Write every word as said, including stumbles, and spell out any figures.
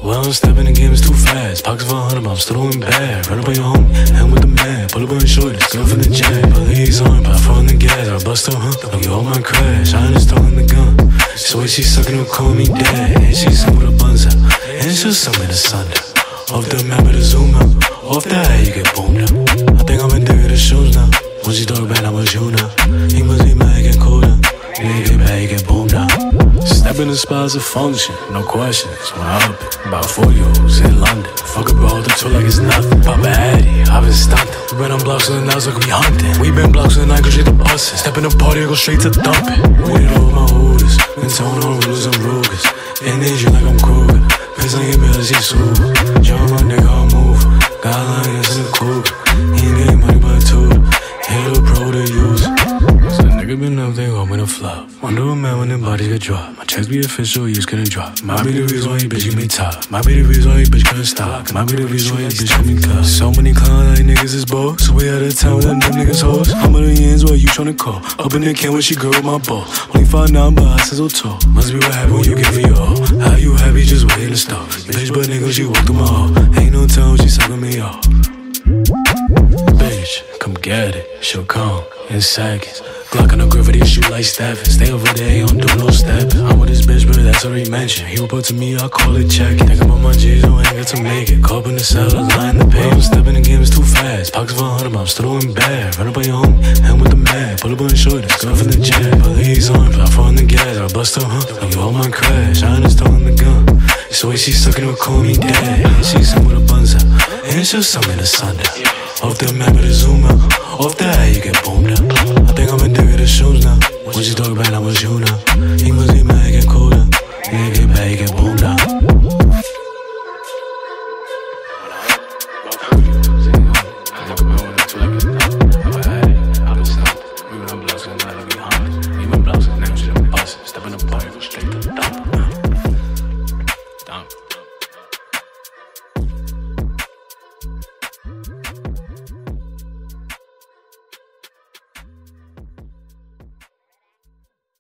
Well, I'm stepping the game is too fast. Pockets for a hundred, but I'm still doing bad. Run up on your homie, hang with the man. Pull up on your shorty, still from the jab. Police on, but I fall in the gas. I bust her, huh? Like you all my crash. I ain't stolen the gun. So way she sucking her, call me dad. And she sing with a buns out. And she'll suck me the thunder. Off the map with a zoom out. Off the eye, you get boomed up. I think I'm in there with the shoes now. When she talk bad, I was you now. He must be mad, get colder. Nigga get bad, you get boomed out. Step in the spot's a function, no questions. When I up it, about four years in London. Fuck a bro, the two like it's nothing. Papa Addy, I've been stunting. We been on blocks of the nights like we hunting. We been blocks of the night, go straight to bustin'. Step in the party, go straight to thumping. Waited over my hooters, been towing on rulers and Rugers. In Asia like I'm Kruger. Piss on your bills, he super. Jump my nigga, I'll move. Got lines in the cougar. He ain't getting money but a tutor. Hit a pro to use. So nigga been up there, I'm in a flop. Wonder a man when them bodies get dropped. My checks be official, you just couldn't drop. Might be the reason why you bitch give me top. Might be the reason why you bitch couldn't stop. Might be the reason why you bitch give me cut. So many clowns like niggas is bold. So we out of town with them niggas hoes. How many ends while you tryna call? Up in the can when she girl with my ball. Only five nine but I said so tall. Must be what happened when you give me all. How you happy just waiting to stop. Bitch but nigga she walked through my hall. Ain't no time she sucking me off. Bitch, come get it, she'll come in seconds. Glock on the gravity, shoot like Stafford. Stay over there, he don't do no stepping. I'm with this bitch, but that's already mentioned. He report to me, I call it checking. Think about my G's, don't hang it to make it. Call up in the cell, line the pay. I'm stepping the game is too fast. Pockets for a hundred, but I'm still doing bad. Run up on your homie, hang with the man. Pull up on your shorty, girl from the jab. Police on, but I fall in the gas. I bust her, huh? Like you all my crash. I ain't stolen the gun. So way she sucking her, call me dad. And she sing with a buns out. And she'll suck me the Sunday. Off the map with a zoom out. Off the eye, you get boomed up. I think I'm in there with the shoes now. When she talk bad, I was you now. He must be mad, get colder. Yeah, get bad, you get boomed out.